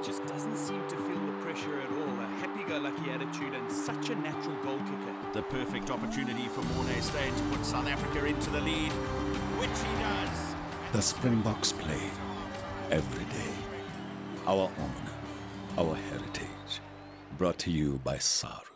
just doesn't seem to feel the pressure at all. A happy-go-lucky attitude and such a natural goal kicker. The perfect opportunity for Morne staying to put South Africa into the lead, which he does. The Springboks play every day. Our honor, our heritage. Brought to you by SA Rugby.